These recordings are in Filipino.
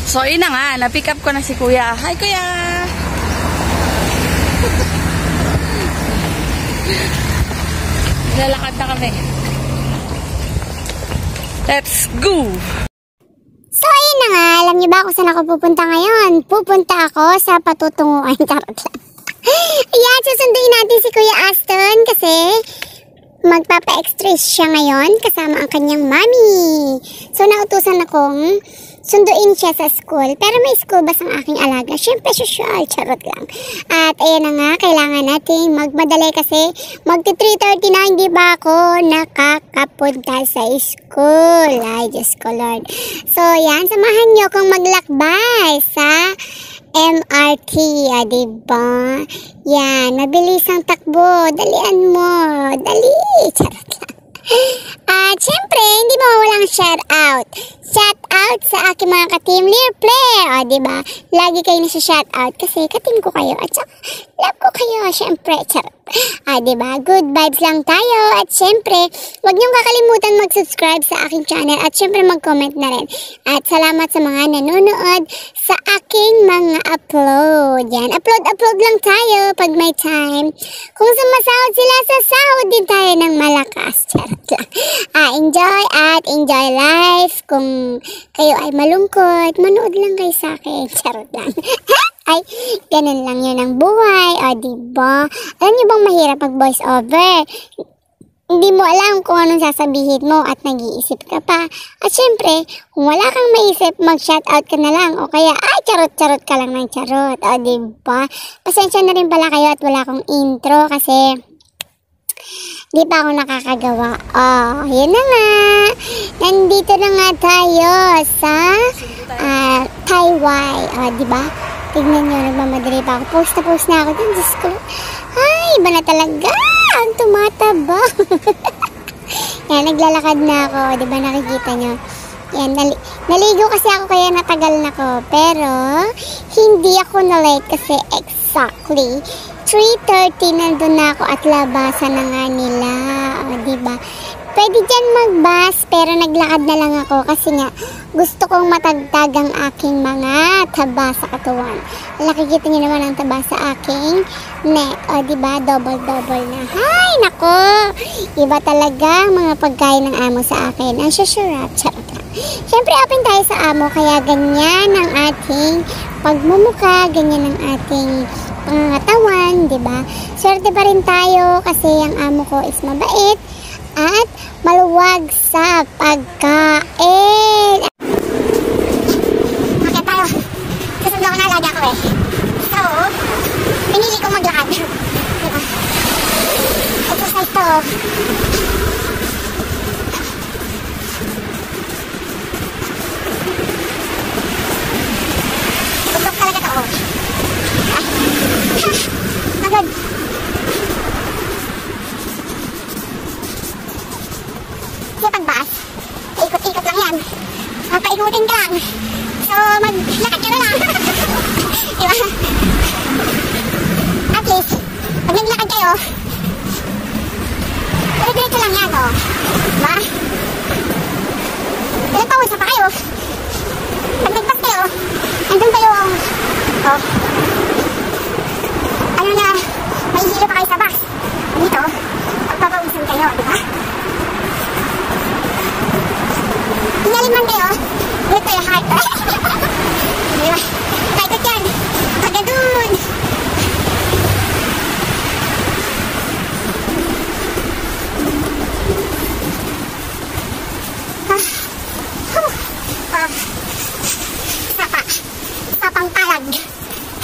So, yun na nga. Na-pick up ko na si Kuya. Hi, Kuya! Lalakad na kami. Let's go! So, ayun na nga. Alam niyo ba kung saan ako pupunta ngayon? Pupunta ako sa patutunguhan. Charot lang. Ayan, susunduin natin si Kuya Aston kasi magpapa-extra siya ngayon kasama ang kanyang mami. So, nautusan akong sunduin siya sa school. Pero may school bus ang aking alaga. Siyempre, social. Charot lang. At ayan na nga, kailangan natin magmadali kasi magti-3:30 na hindi ba ako nakakapunta sa school. Ay, Diyos ko Lord. So, yan. Samahan niyo akong maglakbay sa MRT, diba? Yan, mabilis ang takbo. Dalian mo. Dali. Charot lang. At syempre, hindi mawawalang shout out. Shout out sa aking mga ka-team Lear Player. Diba? Lagi kayo nasa-shout out kasi ka-team ko kayo. At saka, love ko kayo. Syempre, charot. Diba? Good vibes lang tayo. At syempre, huwag niyong kakalimutan mag-subscribe sa aking channel. At syempre, mag-comment na rin. At salamat sa mga nanonood sa aking mga upload. Yan. Upload lang tayo pag may time. Kung sumasahod sila, sasahod din tayo ng malakas. Charot lang. Enjoy life. Kung kayo ay malungkot, manood lang kayo sa akin. Charot lang. Ay, ganun lang yun ang buhay. Diba? Alam niyo bang mahirap mag voice over? Hindi mo alam kung anong sasabihin mo at nag-iisip ka pa. At syempre, kung wala kang maisip, mag-shoutout ka na lang. O kaya, charot-charot ka lang ng charot. Diba? Pasensya na rin pala kayo at wala akong intro kasi di pa ako nakakagawa. Yun na nga. Nandito na nga tayo sa Taiwan. Diba? Tignan nyo, nagmamadali pa ako. Post na ako dun. Diyos ko. Ay, iba na talaga. Ang tumataba. Yan, naglalakad na ako. Diba nakikita nyo? Yan, naligo kasi ako kaya natagal na ko. Pero, hindi ako na-late kasi exactly 3:30 nandun na ako at labasan na nga nila. Diba? Pwede dyan mag-bus pero naglakad na lang ako kasi nga gusto kong matagtag ang aking mga taba sa katawan. Nakikita niyo naman ang taba sa aking neck. Diba? Double na. Hay, nako! Iba talaga mga pagkain ng amo sa akin. Ang sasyarap. Charot lang. Siyempre, open tayo sa amo kaya ganyan ang ating pagmumuka, ganyan ang ating pangangatawan, diba? Swerte pa rin tayo kasi ang amo ko is mabait at maluwag sa pagkain. Okay tayo. Susundo ko na alaga ko So, pinili kong maglakad. Diba? Exercise to. Tutok talaga to. Agad. Kasi pagbaas, ikot-ikot lang yan. Paikutin ka lang. So, maglakad ka na lang. Diba? At least, pag naglakad kayo, diretso lang yan, Diba? Ilang pawis na pa kayo. Pag nagpas kayo, andun kayo, ano na, may hilo pa kayo sa bus. Dito, pagpapawisan kayo, diba? Inalim man kayo, with your heart. Diba? Kahit yan, kagadun. Sapang talag.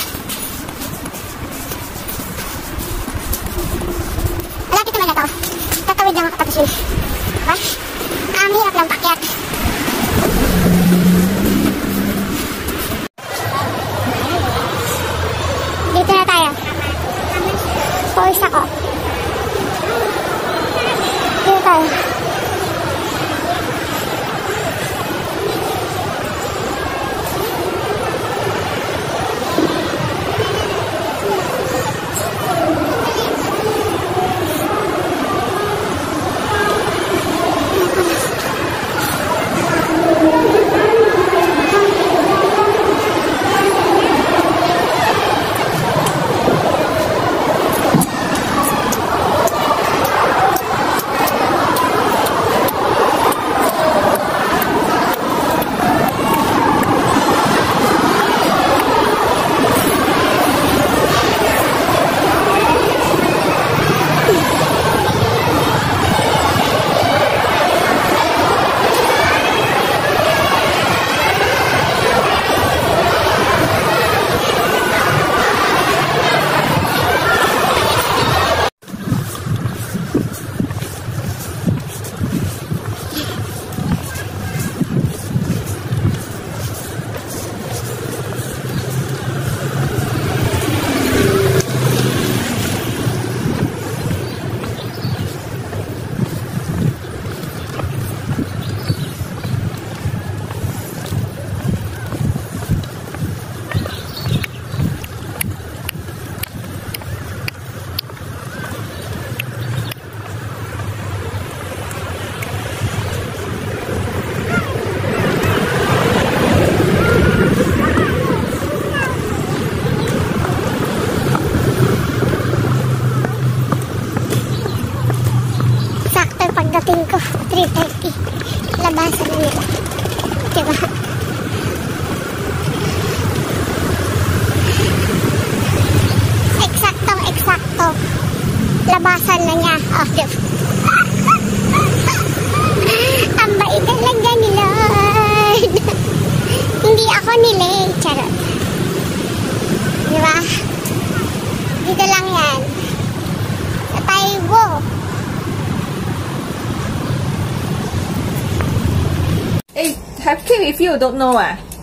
sing with you, don't know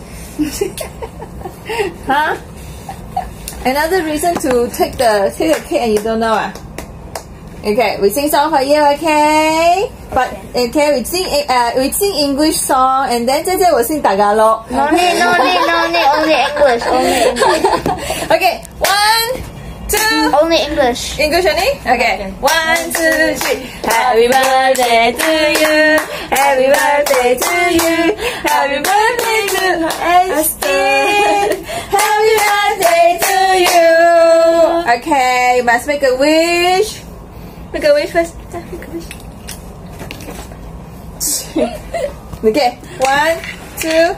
Huh? Another reason to take the cake and you don't know Okay, we sing song for you, okay? But okay, we sing English song and then 姐姐 will sing Tagalog. No need, only English. Okay, 1, 2. Only English. English only? Okay. 1, 2, 3. Happy birthday to you. Happy birthday to you. Happy birthday to Aston. Happy birthday to you. Okay, you must make a wish. Make a wish first. Make a wish. Okay. 1, 2.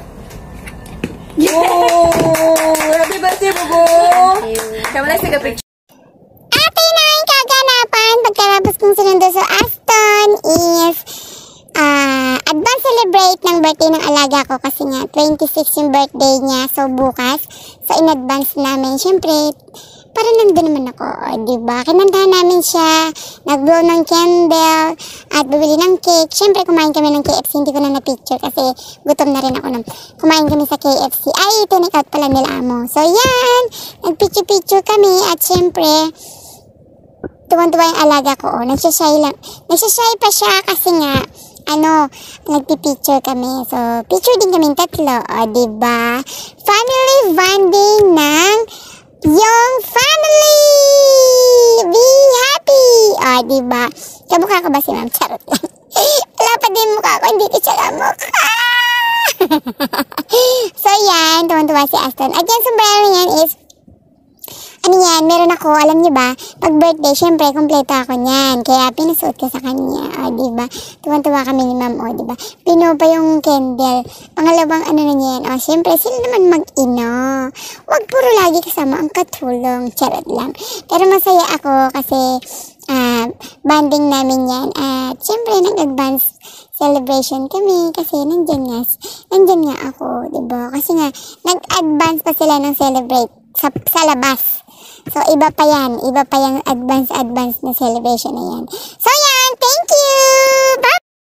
Oh, happy birthday, Bubu. Come on, let's take a picture. Ate na yung kaganapan pagkatapos kong sinundo sa Aston is advance celebrate ng birthday ng alaga ko kasi nga 26 yung birthday niya, so bukas. So in advance namin, syempre para nandun naman ako, diba? Kinantahan namin siya, nag-blow ng candle, at bumili ng cake. Syempre, kumain kami ng KFC, hindi ko na na-picture kasi gutom na rin ako nun. Kumain kami sa KFC. Ay, tinake out pala nila amo. So, yan! Nag-picture-picture kami, at syempre, tuwang-tuwa yung alaga ko, nagsashy lang. Nagsashy pa siya kasi nga, nagpipicture kami. So, picture din kami tatlo, diba? Family bonding ng yung family! Be happy! Diba? Kamukha ko ba si Ma'am? Charot lang. Wala pa din mukha ko, hindi ko siya kamukha. So, yan. Tuwan-tuwa si Aston. At yung sombrero yan is, meron ako, alam niyo ba, pag birthday, syempre, kompleto ako niyan. Kaya, pinasuot ko sa kanya. Diba? Tuwan-tuwa kami ni Ma'am, diba? Pino pa yung candle. Pangalawang na niyan. Syempre, sila naman mag-ina. Huwag puro lagi kasama ang katulong. Charot lang. Pero masaya ako kasi, banding namin yan. At, syempre, nag-advance celebration kami kasi nandyan nga ako, diba? Kasi nga, nag-advance pa sila ng celebrate sa labas. So, iba pa yung advance na celebration na yan. So, yan. Thank you! Bye!